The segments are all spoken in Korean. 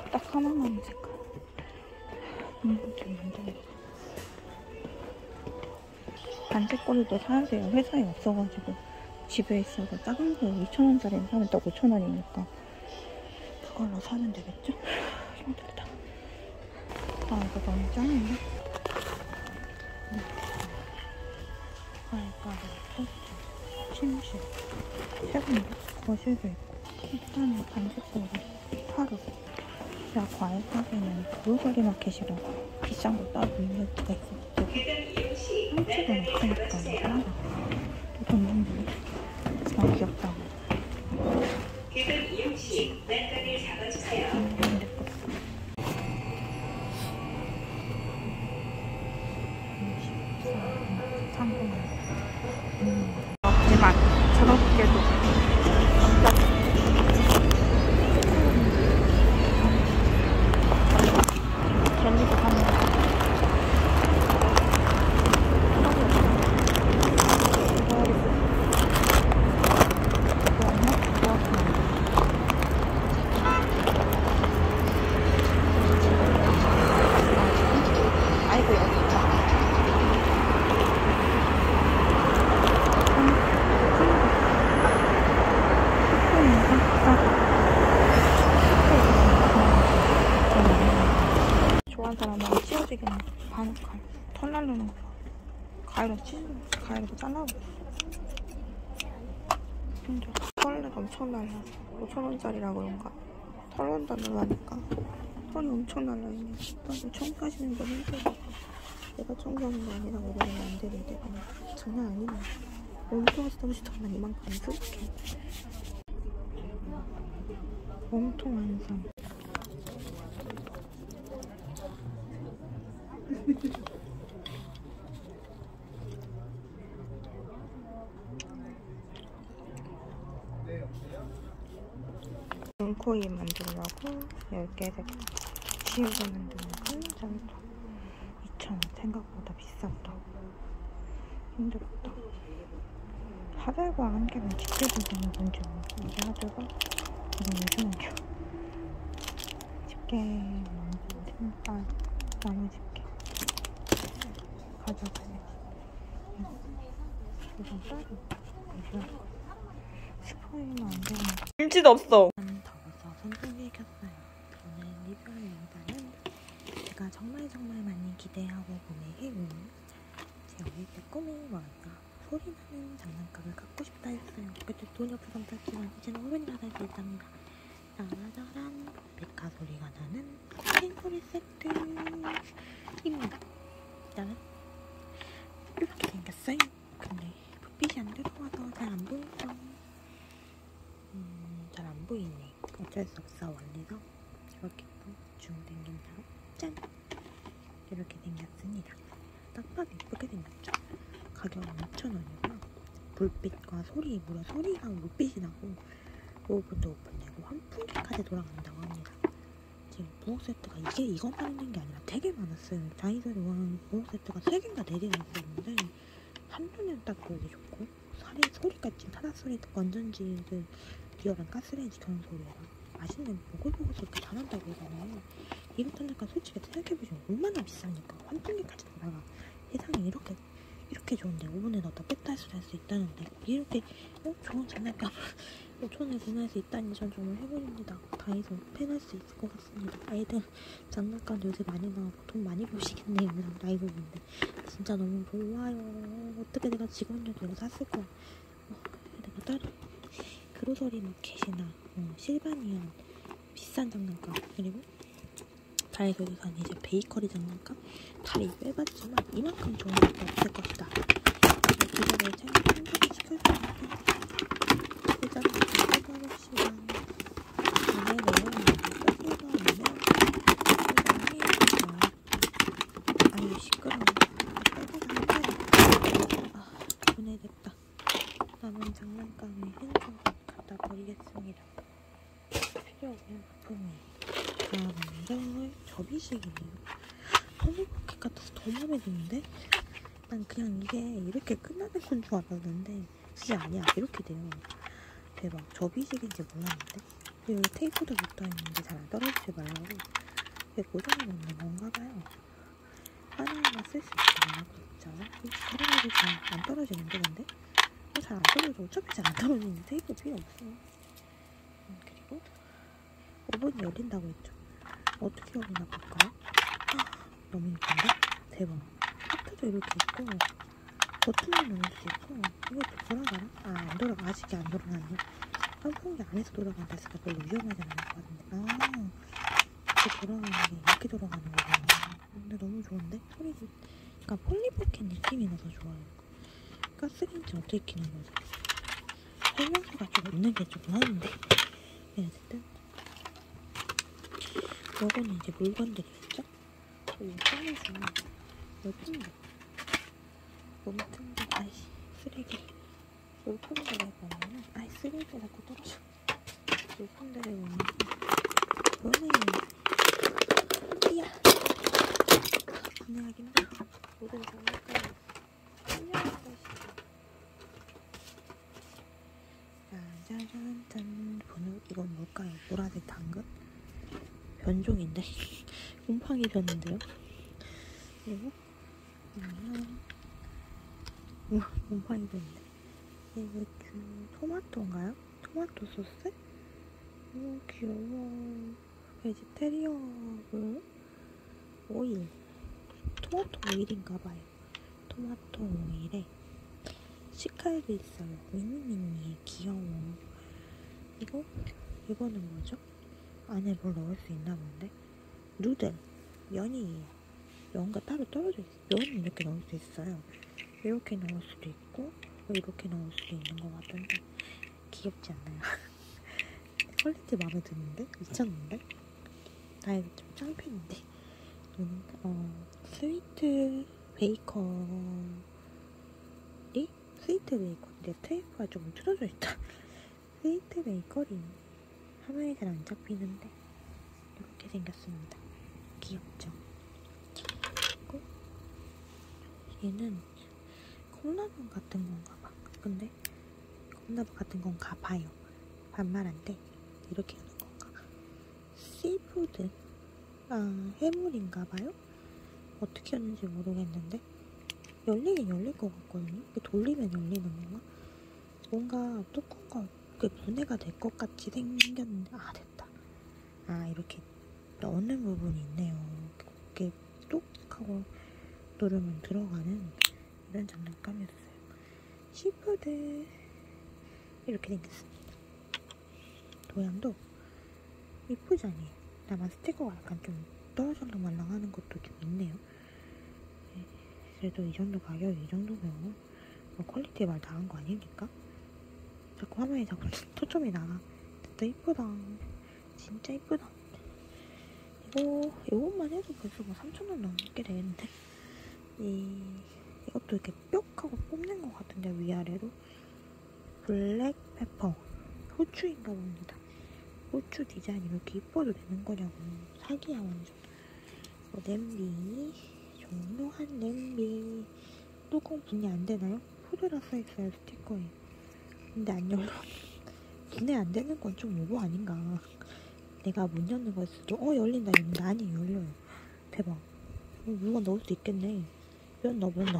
딱 하나만 색깔. 좀 만들어. 반색 꼬리도 사세요. 회사에 없어가지고 집에 있어서 작은 거 2,000원짜리 사면 딱 5,000원이니까 그걸로 사면 되겠죠? 힘들다. 아, 이거 너무 짱인데? 알가루, 소주, 침실, 세분도, 거실도 있고 일단은 반색 꼬리 하루. 야, 과일 가게는 브루베리 마켓이라고 비싼 거 따로 이벤트가 있어. 한치도 넣으니까 하나 또 줬는데 너무 귀엽다. 하지만 저렇게도 젤리도 파는 거. 좋아하는 사람은 찢어지겠네. 바늘칼 털 날르는 거 가위로 잘라버려. 힘들어. 털이 엄청 날라. 5,000원짜리라 그런가 털 난다고 하니까 털이 엄청 날라있네. 나도 청소하시는 거 힘들어. 내가 청소하는 거 아니라고 이러면 안 되는데 장난 아니네. 몸통에서 떨어지더만 이만큼 수북해. 몸통 완성. 눈코입 만들려고 10개 지우개 만드는 끈전도 2,000원. 생각보다 비쌌다. 힘들었다. 하들과 한 개는 집게도 되는 건지 모르고 이게 하들과 이건 요즘은요. 집게 만드는 나무 집게 가져가야지. 이건 따로 스포이는 안 되는 김치도 없어. 더워서 선풍기 켰어요. 오늘 리뷰할 영상은 제가 정말 많이 기대하고 구매해온 제 어릴 때 꿈이 뭐였나? 소리나는 장난감을 갖고 싶다 했어요. 그때 돈이 없어서 못 샀지만 이제는 어른이라 살 수 있답니다. 짜라짜란, 메카 소리가 나는 펜소리 세트입니다. 짜란, 이렇게 생겼어요. 근데 불빛이 안 들어와서 잘 안 보이죠? 잘 안 보이네. 어쩔 수 없어. 원래서 이렇게 중 당긴 다음 짠! 이렇게 생겼습니다. 딱 봐도 예쁘게 생겼죠? 가격은 5,000원이고요. 불빛과 소리, 무려 소리가 불빛이 나고 오븐도 오픈되고 환풍기까지 돌아간다고 합니다. 지금 부엌 세트가 이것만 있는 게 아니라 되게 많았어요. 다이소에 부엌 세트가 3개인가 4개가 있었는데 한눈에 딱 보기 좋고 소리가 지금 타다 소리도 건전지 리얼한 가스레인지 켜는 소리랑 맛있는 보글보글 소리가 다 난다고 그러잖아요. 이렇다니까 솔직히 생각해보시면 얼마나 비싸니까 환풍기까지 돌아가. 세상에 이렇게 좋은데 오븐에 넣었다 뺐다 해서 할 수 있다는데 이렇게 좋은 장난감 5,000원에 구매할 수 있다니 전 정말 행운입니다. 다이소 팬할 수 있을 것 같습니다. 아이들 장난감 요새 많이 나오고 돈 많이 버시겠네요. 다이소인데 진짜 너무 좋아요. 어떻게 내가 직원들도 이거 샀을 거야. 내가 따로 그로서리 마켓이나 실바니언 비싼 장난감 그리고 다이소에서 산 이제 베이커리 장난감 다리 빼봤지만 이만큼 좋은 것도 없을 것이다. 기자를 챙겨서 시켜주니까 기자를 챙겨봅시다. 안에 내용이 뺏어서 오면 아유 시끄러워. 분해됐다. 남은 장난감의 흔적 갖다 버리겠습니다. 필요 없는 부품이 다음은 접이식이에요. 토니버켓 같아서 더 마음에 드는데? 난 그냥 이게 이렇게 끝나는 건 줄 알았는데 그게 아니야. 이렇게 돼요. 대박. 접이식인지 몰랐는데 여기 테이프도 붙어있는데 잘 안 떨어지지 말라고 이게 고정해 놓는 건가 봐요. 하나하나 쓸 수 있게 있죠. 그래가지고 잘 안 떨어지는데 근데? 잘 안 떨어져. 어차피 잘 안 떨어지는데 테이프 필요 없어. 그리고 오븐이 열린다고 했죠. 어떻게 열리나 볼까요? 너무 예쁜데? 대박. 하트도 이렇게 있고 버튼도 누를 수 있고 이것도 돌아가나? 안 돌아가. 아직 안 돌아가네요. 선풍기 안에서 돌아간다 했으니까 별로 위험하지 않을 것 같은데 이렇게 돌아가는 게 이렇게 돌아가는 거구나. 근데 너무 좋은데? 소리도 그러니까 폴리포켓 느낌이 나서 좋아요. 가스레인지 어떻게 키는 거지? 설명서가 좀 없는 게 조금 하는데 어쨌든 요거는 이제 물건들이겠죠? 그리고 꺼내주면 물품들 몸통들 아이씨 쓰레기 물품들에 보면은 쓰레기가 자꾸 떨어져. 물품들에 보면 이야 분해하기 힘들어. 모든 장난감을 설명할 것이다. 짜자잔짠. 이건 뭘까요? 보라색 당근? 변종인데? 곰팡이 폈는데요? 그리고 곰팡이 폈는데 이거 토마토인가요? 토마토 소스? 오 귀여워. 베지테리어블 오일 토마토 오일인가봐요. 토마토 오일에 시칼도 있어요. 미니미니에 귀여워. 이거는 뭐죠? 안에 뭘 넣을 수 있나 본데? 누들 면이에요. 면과 따로 떨어져 있어요. 면은 이렇게 넣을 수 있어요. 이렇게 넣을 수도 있고 이렇게 넣을 수도 있는 것 같은데 귀엽지 않나요? 퀄리티 마음에 드는데? 미쳤는데? 나 이거 좀 짱팬인데 스위트 베이커리? 스위트 베이커리 테이프가 조금 틀어져 있다. 스위트 베이커리 화면이 잘 안 잡히는데 이렇게 생겼습니다. 귀엽죠? 그리고 얘는 컵라면 같은 건가 봐. 근데 컵라면 같은 건가 봐요. 반말한데 이렇게 하는 건가. 씨푸드 해물인가 봐요. 어떻게 하는지 모르겠는데 열리긴 열릴 것 같거든요. 돌리면 열리는 건가? 뭔가 뚜껑가 분해가 될 것 같이 생겼는데 됐다. 이렇게 넣는 부분이 있네요. 이렇게 똑 하고 누르면 들어가는 이런 장난감이었어요. 시푸드 이렇게 생겼습니다. 모양도 이쁘지 않아요? 다만 스티커가 약간 좀 떨어져서 말랑하는 것도 좀 있네요. 그래도 이 정도 가격, 이 정도면 퀄리티에 말 다 한 거 아닙니까? 자꾸 화면에 자꾸 초점이 나가. 진짜 이쁘다. 진짜 이쁘다. 이것만 해도 벌써 3,000원 넘게 되겠는데? 이것도 이렇게 뿅 하고 뽑는 것 같은데, 위아래로. 블랙 페퍼. 후추인가 봅니다. 후추 디자인 이렇게 이뻐도 되는 거냐고. 사기야, 완전. 냄비. 종료한 냄비. 뚜껑 분해 안 되나요? 푸드라 써있어요, 스티커에. 근데 안 열려. 분해 안 되는 건 좀 오버 아닌가. 내가 못 열는 거일 수도. 열린다. 아니, 열려요. 대박. 물건 넣을 수 있겠네. 면 넣어. 근데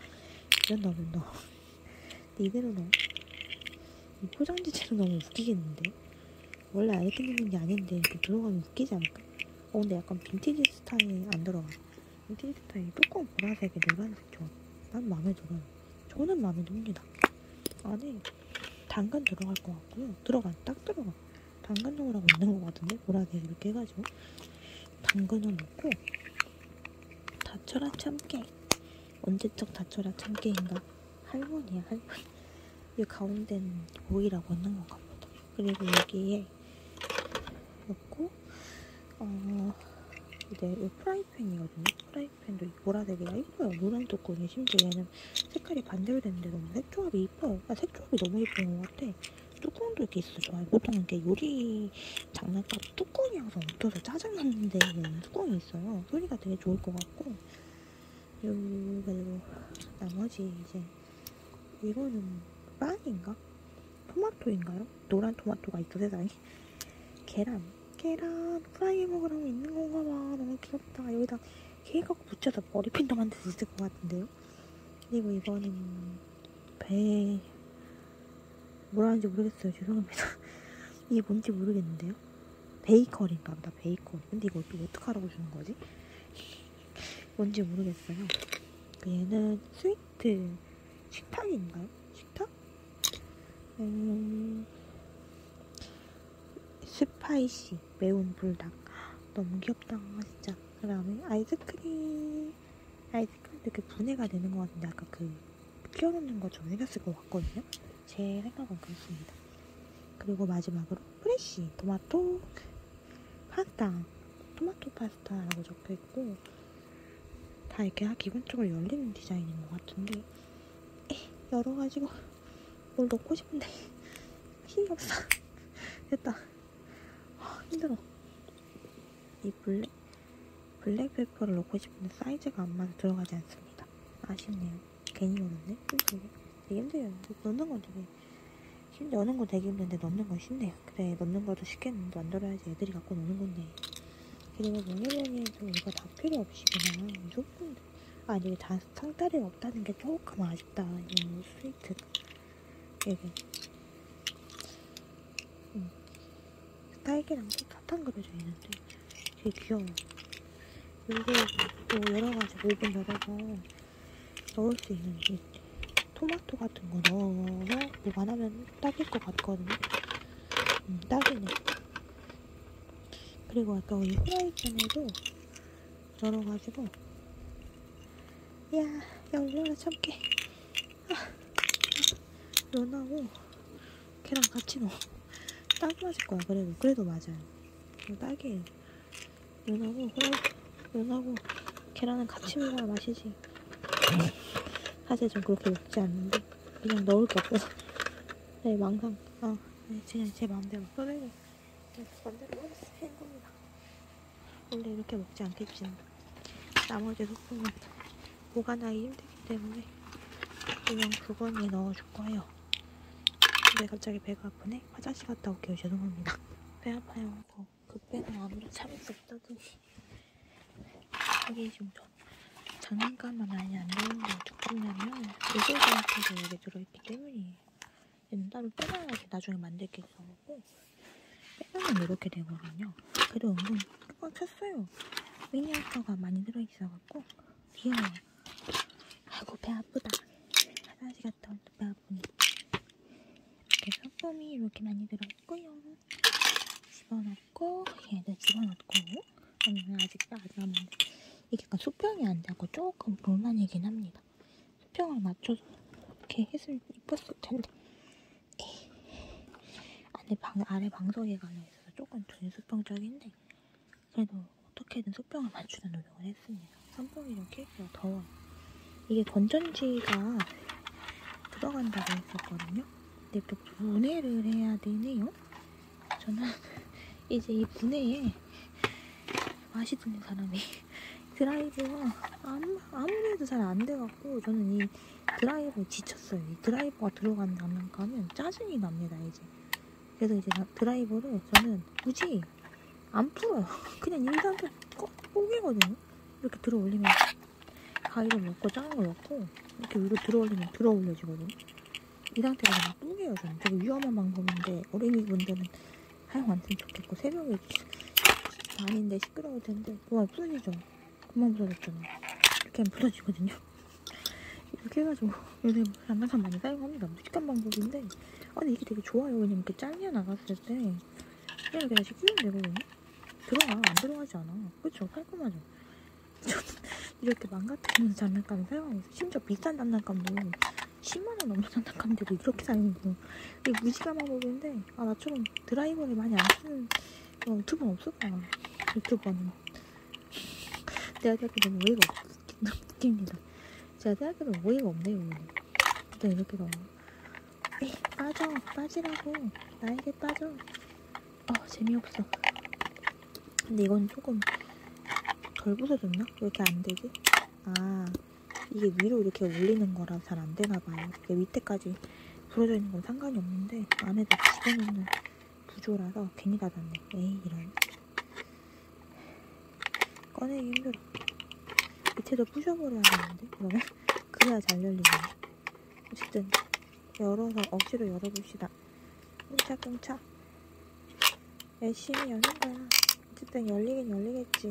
이대로 넣어. 이 포장 자체로 너무 웃기겠는데? 원래 이렇게 넣는 게 아닌데 이렇게 들어가면 웃기지 않을까? 근데 약간 빈티지 스타일 안 들어가. 빈티지 스타일 뚜껑 보라색에 노란색 좋아. 난 마음에 들어요. 저는 마음에 듭니다. 안에 당근 들어갈 것 같고요. 딱 들어가. 당근 넣으라고 있는 것 같은데? 보라색 이렇게 해가지고 당근을 넣고 다쳐라 참깨. 언제적 다쳐라 참깨인가? 할머니야 할머니. 이 가운데는 오이라고 있는 것 같습니다. 그리고 여기에 넣고 이제 이 프라이팬이거든요. 프라이팬도 보라색이라 이뻐요. 노란 뚜껑이 심지어 얘는 색깔이 반대로 됐는데 너무 색조합이 이뻐요. 색조합이 너무 이쁜 것 같아. 뚜껑도 이렇게 있어 좋아요. 보통 이렇게 요리 장난감 뚜껑이 항상 없어서 짜증났는데 얘는 뚜껑이 있어요. 소리가 되게 좋을 것 같고. 그리고 나머지 이제 이거는 빵인가? 토마토인가요? 노란 토마토가 있어 세상에. 계란 프라이에 먹으라고 있는 건가 봐. 너무 귀엽다. 여기다 케이크 붙여서 머리핀도 만들 수 있을 것 같은데요. 그리고 이거는 뭐라 하는지 모르겠어요. 죄송합니다. 이게 뭔지 모르겠는데요. 베이커리인가 보다. 베이커리. 근데 이거 어떡하라고 주는 거지? 뭔지 모르겠어요. 얘는 스위트 식탁인가요? 식탁? 스파이시 매운 불닭. 너무 귀엽다 진짜. 그 다음에 아이스크림 이렇게 분해가 되는 것 같은데 아까 그 끼워놓는 것처럼 생겼을 것 같거든요. 제 생각은 그렇습니다. 그리고 마지막으로 프레쉬 토마토 파스타라고 적혀있고 다 이렇게 기본적으로 열리는 디자인인 것 같은데 열어가지고 뭘 넣고 싶은데 힘이 없어. 됐다. 힘들어. 이 블랙페퍼를 넣고 싶은데 사이즈가 안 맞아 들어가지 않습니다. 아쉽네요. 괜히 넣었네. 되게 힘들어요. 넣는 건 여는 거 되게 힘든데 넣는 건 쉽네요. 그래, 넣는 것도 쉽겠는데 만들어야지 애들이 갖고 노는 건데. 그리고 뭐니뭐니해도 이거 다 필요 없이 그냥 조금 이게 다 상다리가 없다는 게 조금 아쉽다. 이 스위트 이게 딸기랑 사탕 그려져 있는데 되게 귀여워. 이게 또 열어가지고 오븐 열어서 넣을 수 있는 이 토마토 같은 거 넣어서 보관하면 딱일 것 같거든요. 딱이네. 그리고 아까 우리 후라이팬에도 열어가지고 야 얼마나 참게. 면하고 걔랑 같이 넣어. 딱 맞을 거야. 그래도 맞아요. 딱이에요. 면하고 계란은 같이 먹어야 맛이지. 사실 좀 그렇게 먹지 않는데 그냥 넣을 게 없어서 네, 망상. 그냥 제 마음대로 맘대로 하는 겁니다. 원래 이렇게 먹지 않겠지만 나머지 소품은 보관하기 힘들기 때문에 그냥 주머니에 넣어줄 거예요. 근데 갑자기 배가 아프네. 화장실 갔다 올게요. 죄송합니다. 배 아파요. 그배는 아무리 참을 수 없다더니 이게 지금 장난감은 아예 안 되는데 두껍냐면 요소가 여기 들어있기 때문이에요. 얘는 따로 빼놔야지 나중에 만들 게 있어갖고 빼놓으면 이렇게 되거든요. 그래도 은근 꽉 찼어요. 미니어처가 많이 들어있어갖고 귀여워요. 아이고 배 아프다. 화장실 갔다 온다. 배 아프니. 이렇게 소품이 이렇게 많이 들어있고요. 집어넣고 얘도 집어넣고 아직 안 만들. 이게 약간 수평이 안 되고 조금 불만이긴 합니다. 수평을 맞춰서 이렇게 했으면 이뻤을 텐데 아래 방석에 갈려있어서 조금 준수평적인데 그래도 어떻게든 수평을 맞추는 노력을 했습니다. 선풍기로 케이크가 더워요. 이게 건전지가 들어간다고 했었거든요. 근데 또 분해를 해야 되네요. 저는 이제 이 분해에 맛이 드는 사람이 드라이버가 아무리 해도 잘 안 돼갖고 저는 이 드라이버에 지쳤어요. 이 드라이버가 들어가는 장난감은 짜증이 납니다 이제. 그래서 이제 드라이버를 저는 굳이 안 풀어요. 그냥 이 상태 뽀개거든요. 이렇게 들어 올리면 가위로 넣고 작은 걸 넣고 이렇게 위로 들어 올리면 들어 올려지거든요. 이 상태로 그냥 뽀개요 저는. 되게 위험한 방법인데 어린이분들은 사용 안 했으면 좋겠고 새벽에 밤인데 시끄러울 텐데 그만 부서지죠. 금방 부서졌잖아. 이렇게 하면 부서지거든요. 이렇게 해가지고 요즘 장난감 많이 사용합니다. 무식한 방법인데 근데 이게 되게 좋아요. 왜냐면 이렇게 잘려 나갔을 때 그냥 다시 끼우면 되거든요. 안 들어가지 않아. 그쵸? 깔끔하죠? 저는 이렇게 망가뜨리는 장난감을 사용하고 있어요. 심지어 비싼 장난감도 10만원 넘는 장난감인데도 이렇게 사용해요. 이게 무식한 방법인데 나처럼 드라이버를 많이 안 쓰는 유튜버는 없을 거야. 유튜버는 제가 생각해도 어이가 웃깁니다. 제가 생각해도 어이가 없네요. 진짜 이렇게 너무 빠지라고 나에게 빠져. 재미없어. 근데 이건 조금 덜 부서졌나? 왜 이렇게 안 되지? 이게 위로 이렇게 올리는 거라 잘 안 되나 봐요. 이게 밑에까지 부러져 있는 건 상관이 없는데 안에다 집어넣는 구조라서 괜히 닫았네. 에이 이런. 꺼내기 힘들어. 밑에도 부셔버려야 되는데 그러면 그래야 잘 열리네. 어쨌든 열어서 억지로 열어봅시다. 꽁차꽁차 열심히 여는 거야. 어쨌든 열리긴 열리겠지.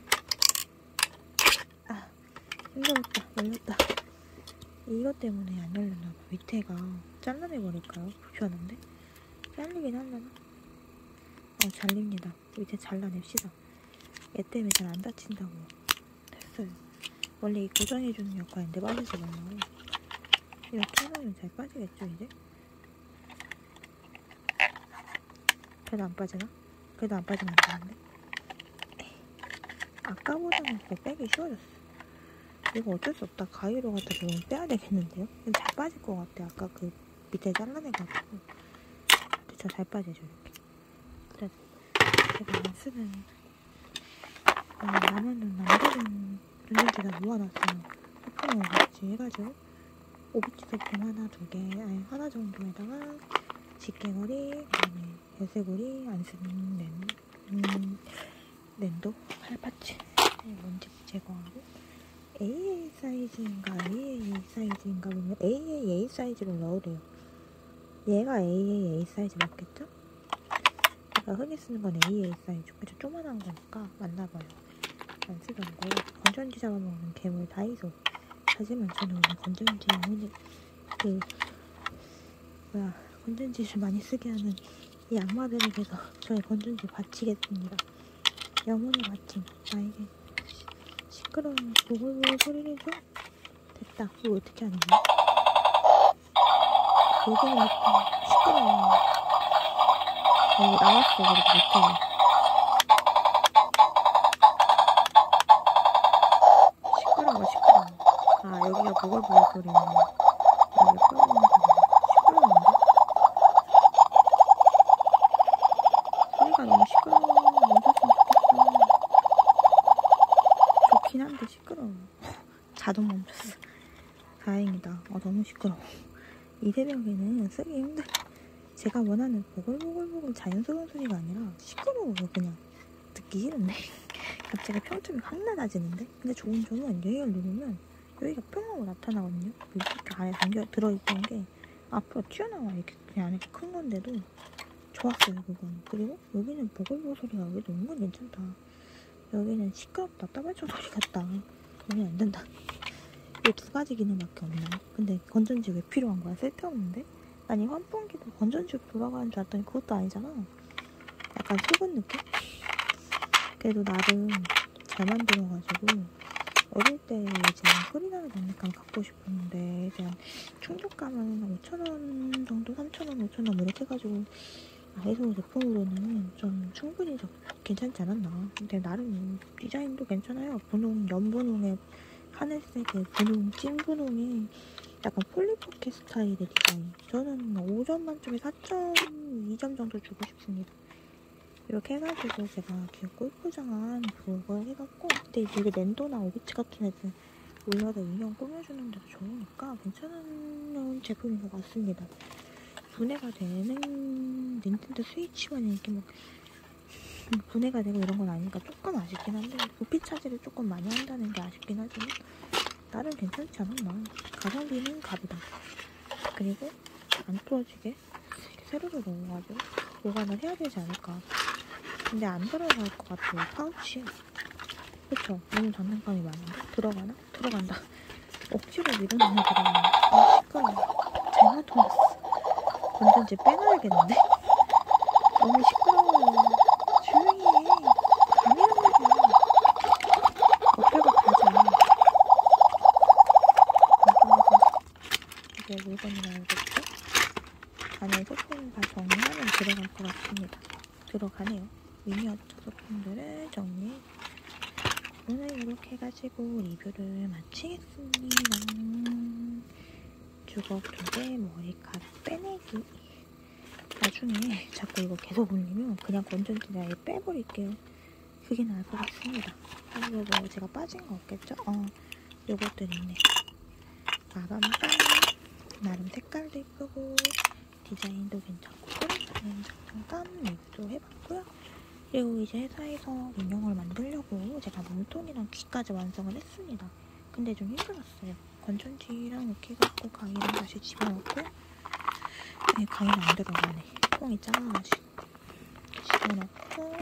아 힘들었다. 열렸다. 이것 때문에 안 열렸나봐. 밑에가 잘라내버릴까요? 불편한데? 잘리긴 하려나? 잘립니다. 밑에 잘라냅시다. 얘 때문에 잘 안 다친다고. 됐어요. 원래 이 고정해주는 역할인데 빠지지 말라고. 이렇게 해놓으면 잘 빠지겠죠 이제? 그래도 안 빠지나? 그래도 안 빠지면 안 되는데? 아까보다는 그거 빼기 쉬워졌어. 이거 어쩔 수 없다. 가위로 갖다 좀 빼야 되겠는데요? 근데 잘 빠질 것 같아. 아까 그 밑에 잘라내가지고. 그쵸, 잘 빠지죠 이렇게. 그래서 제가 안 쓰는 남은 남겨둔 전전지다 모아놨어요. 소품으로 같이 해가지고 오비치 소품 하나, 두 개, 아니 하나 정도에다가 집게거리, 그다음에 열쇠고리, 안 쓰는 랜도, 칼파츠, 먼지 제거하고 AA 사이즈인가 AAA 사이즈인가 보면 AAA 사이즈로 넣으래요. 얘가 AAA 사이즈 맞겠죠? 제가 흔히 쓰는 건 AA 사이즈. 그쵸? 조만한 거니까 맞나봐요. 안 쓰던 거. 건전지 잡아먹는 괴물 다이소. 하지만 저는 오늘 건전지 건전지를 많이 쓰게 하는 이 악마들에게서 저의 건전지 바치겠습니다. 영혼의 바침. 나에게 시끄러운 보글보글 소리를 줘. 됐다. 이거 어떻게 하는 거야? 여기는 약간 시끄러워. 여기 나왔어. 그래도 못해. 시끄러워. 아, 여기가 보글보글 소리네. 여기 끄는 소리. 시끄러운데? 소리가 너무 시끄러워. 멈췄으면 좋겠어. 좋긴 한데 시끄러워. 자동 멈췄어. 다행이다. 너무 시끄러워. 이 새벽에는 쓰기 힘들어. 제가 원하는 보글보글 자연스러운 소리가 아니라 시끄러워요. 그냥 듣기 싫은데. 갑자기 평점이 확 낮아지는데. 근데 좋은 점은 여기를 누르면 여기가 뿅하고 나타나거든요. 이렇게 안에 들어있던 게 앞으로 튀어나와. 이렇게 그냥 안에 큰 건데도 좋았어요. 그건. 그리고 여기는 보글보글 소리가 여기도 은근 괜찮다. 여기는 시끄럽다. 따발총 소리 같다. 그러면 안 된다. 이 두 가지 기능밖에 없나? 근데 건전지 왜 필요한 거야? 쓸데없는데? 아니 환풍기도 건전지로 돌아가는 줄 알았더니 그것도 아니잖아. 약간 속은 느낌? 그래도 나름 잘 만들어가지고 어릴 때 이제 소리나는 장난감 갖고 싶었는데 그냥 충족감은 5,000원 정도? 3,000원, 5,000원 뭐 이렇게 해가지고 다이소 제품으로는 좀 충분히 괜찮지 않았나. 근데 나름 디자인도 괜찮아요. 분홍, 연분홍에 하늘색의 분홍, 찐 분홍에 약간 폴리포켓 스타일의 디자인. 저는 5점 만점에 4.2점 정도 주고 싶습니다. 이렇게 해가지고 제가 귀엽고 예쁘장한 그걸 해갖고 근데 이게 랜도나 오비치 같은 애들 올려서 인형 꾸며주는 데도 좋으니까 괜찮은 제품인 것 같습니다. 분해가 되는 닌텐도 스위치만 이렇게 막 분해가 되고 이런 건 아니니까 조금 아쉽긴 한데 부피 차지를 조금 많이 한다는 게 아쉽긴 하지만 나름 괜찮지 않았나. 가성비는 갑이다. 그리고 안 부러지게 세로로 넣어가지고 보관을 해야 되지 않을까. 근데 안 들어갈 것 같아요. 파우치에. 그쵸? 너무 장난감이 많은데? 들어가나? 들어간다. 억지로 밀어넣으면 들어가나? 시끄러워. 잘못 돌렸어. 건전지 빼놔야겠는데? 너무 시끄러워요. 조용히 해. 감이 온다고. 옆에가 가자. 이게 물건이 나오겠죠? 안에 소품 다 정리하면 들어갈 것 같습니다. 들어가네요. 미니어처 소품들을 정리. 오늘 이렇게 해가지고 리뷰를 마치겠습니다. 주걱 2개, 머리카락 빼내기. 나중에 자꾸 이거 계속 올리면 그냥 건전지를 아예 빼버릴게요. 그게 나을 것 같습니다. 그리고 뭐 제가 빠진 거 없겠죠? 요것들 있네. 빠밤빰. 나름 색깔도 이쁘고 디자인도 괜찮고 잠깐 얘기도 해봤고요. 그리고 이제 회사에서 인형을 만들려고 제가 몸통이랑 귀까지 완성을 했습니다. 근데 좀 힘들었어요. 건전지랑 이렇게 해갖고 가위랑 다시 집어넣고, 네, 가위는 안 들어가네. 통이 작아가지고. 집어넣고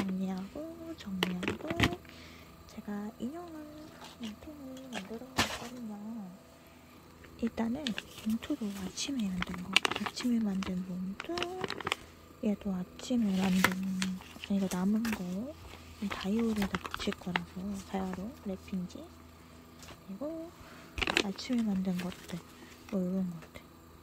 정리하고 제가 인형을 몸통을 만들어 놨거든요. 일단은 봉투도 아침에 만든 거. 아침에 만든 봉투. 얘도 아침에 만든, 이거 남은 거. 다이오리에다 붙일 거라서 자야로 랩핑지. 그리고 아침에 만든 것들. 뭐 이런 것들.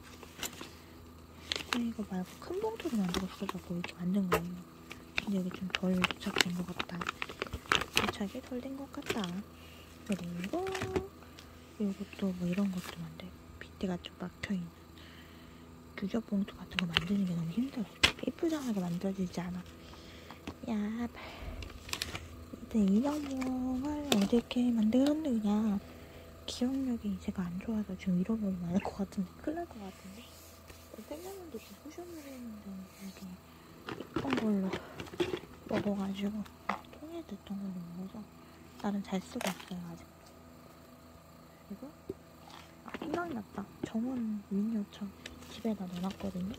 이거 말고 큰 봉투로 만들었어갖고 이렇게 만든 거예요. 근데 여기 좀 덜 도착된 것 같다. 도착이 덜 된 것 같다. 그리고 이것도 뭐 이런 것도 만들고 빗대가 좀 막혀있는 유적 봉투 같은 거 만드는 게 너무 힘들어. 예쁘장하게 만들어지지 않아. 야, 일단 인형을 어떻게 만들었느냐. 기억력이 제가 안 좋아서 지금 잃어버리면 알 것 같은데, 큰일 날 것 같은데. 셀레몬도 좀 쿠션을 했는데 이게 이쁜 걸로 먹어가지고 통에 됐던 걸로 먹어서 나름 잘 쓰고 있어요 아직. 그리고 생각났다. 정원 미니어처 집에다 넣어놨거든요.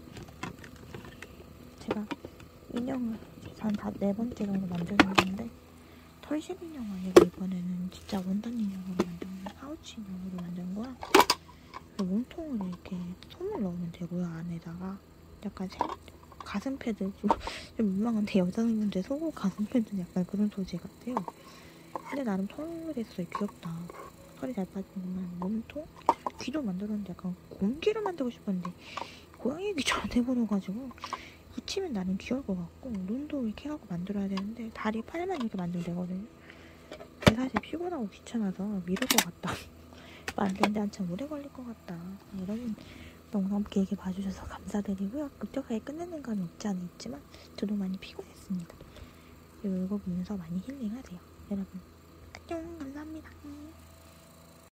제가 인형을 한 4번째 정도 만드는 건데 털실 인형 아니고 이번에는 진짜 원단 인형으로 만든 거야. 파우치 인형으로 만든 거야. 몸통을 이렇게 솜을 넣으면 되고요. 안에다가 약간 가슴 패드 좀 민망한데 여자분들 속옷 가슴 패드 약간 그런 소재 같아요. 근데 나름 털했어요. 귀엽다. 털이 잘 빠지는구만. 몸통? 귀도 만들었는데 약간 곰귀를 만들고 싶었는데 고양이 귀처럼 돼버려가지고 붙이면 나름 귀여울 것 같고 눈도 이렇게 해갖고 만들어야 되는데 다리 팔만 이렇게 만들면 되거든요. 근데 사실 피곤하고 귀찮아서 미룰 것 같다. 만드는데 한참 오래 걸릴 것 같다. 여러분 영상 길게 봐주셔서 감사드리고요. 급격하게 끝내는 감이 없지 않아 있지만 저도 많이 피곤했습니다. 이거 보면서 많이 힐링하세요. 여러분 안녕. 감사합니다.